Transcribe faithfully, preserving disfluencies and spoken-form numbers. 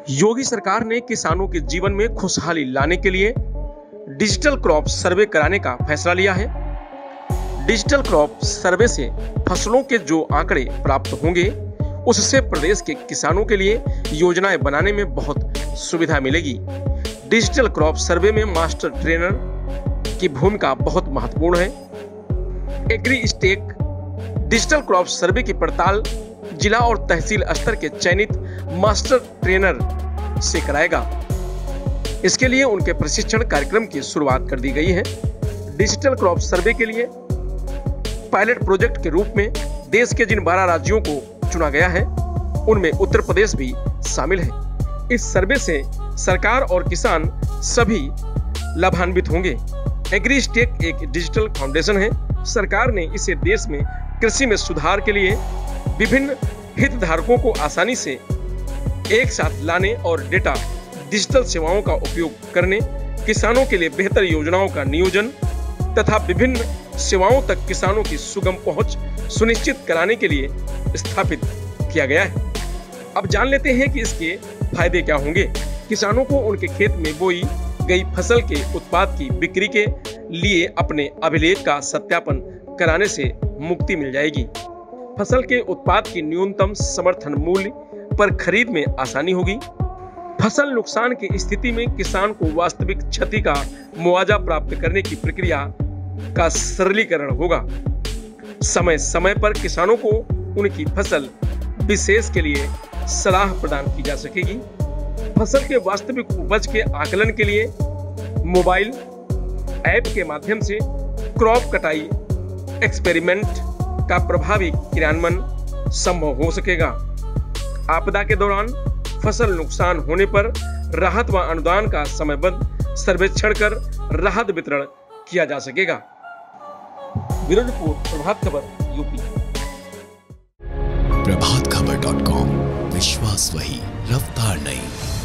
योगी सरकार ने किसानों के जीवन में खुशहाली लाने के लिए डिजिटल क्रॉप सर्वे कराने का फैसला लिया है। डिजिटल क्रॉप सर्वे से फसलों के जो आंकड़े प्राप्त होंगे उससे प्रदेश के किसानों के लिए योजनाएं बनाने में बहुत सुविधा मिलेगी। डिजिटल क्रॉप सर्वे में मास्टर ट्रेनर की भूमिका बहुत महत्वपूर्ण है। Agri stack digital crop survey की पड़ताल जिला और तहसील स्तर के चयनित मास्टर ट्रेनर से कराएगा। इसके लिए उनके प्रशिक्षण कार्यक्रम की शुरुआत कर दी गई है। डिजिटल क्रॉप सर्वे के लिए पायलट प्रोजेक्ट के रूप में देश के जिन बारह राज्यों को चुना गया है उनमें उत्तर प्रदेश भी शामिल है। इस सर्वे से सरकार और किसान सभी लाभान्वित होंगे। एग्री स्टेक एक डिजिटल फाउंडेशन है। सरकार ने इसे देश में कृषि में सुधार के लिए विभिन्न हितधारकों को आसानी से एक साथ लाने और डेटा डिजिटल सेवाओं का उपयोग करने, किसानों के लिए बेहतर योजनाओं का नियोजन तथा विभिन्न सेवाओं तक किसानों की सुगम पहुंच सुनिश्चित कराने के लिए स्थापित किया गया है। अब जान लेते हैं कि इसके फायदे क्या होंगे। किसानों को उनके खेत में बोई गई फसल के उत्पाद की बिक्री के लिए अपने अभिलेख का सत्यापन कराने से मुक्ति मिल जाएगी। फसल के उत्पाद की न्यूनतम समर्थन मूल्य पर खरीद में आसानी होगी। फसल नुकसान की स्थिति में किसान को वास्तविक क्षति का मुआवजा प्राप्त करने की प्रक्रिया का सरलीकरण होगा। समय समय पर किसानों को उनकी फसल विशेष के लिए सलाह प्रदान की जा सकेगी। फसल के वास्तविक उपज के आकलन के लिए मोबाइल ऐप के माध्यम से क्रॉप कटाई एक्सपेरिमेंट का प्रभावी क्रियान्वयन संभव हो सकेगा। आपदा के दौरान फसल नुकसान होने पर राहत व अनुदान का समयबद्ध सर्वेक्षण कर राहत वितरण किया जा सकेगा। Bureau report, Prabhat Khabar UP. Prabhat Khabar dot com, विश्वास वही, रफ्तार नहीं।